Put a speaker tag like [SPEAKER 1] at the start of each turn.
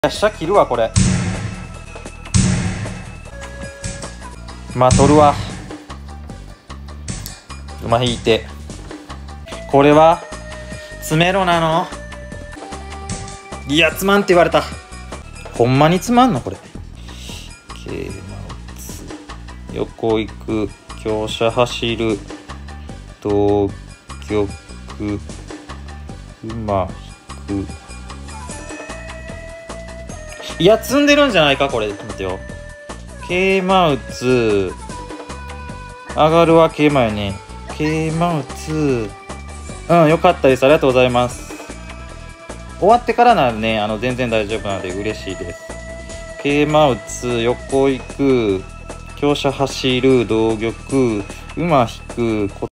[SPEAKER 1] 飛車切るわこれ。まあ取るわ。馬引いて、これは詰めろなの。いやつまんって言われた。ほんまにつまんのこれ。桂馬打つ、横行く、香車走る、同玉、馬引く。いや積んでるんじゃないかこれ。見てよ、桂馬打つ、上がるは桂馬よね。桂馬打つ、よかったです。ありがとうございます。終わってからならね、全然大丈夫なので嬉しいです。桂馬打つ、横行く、香車走る、同玉、馬引く、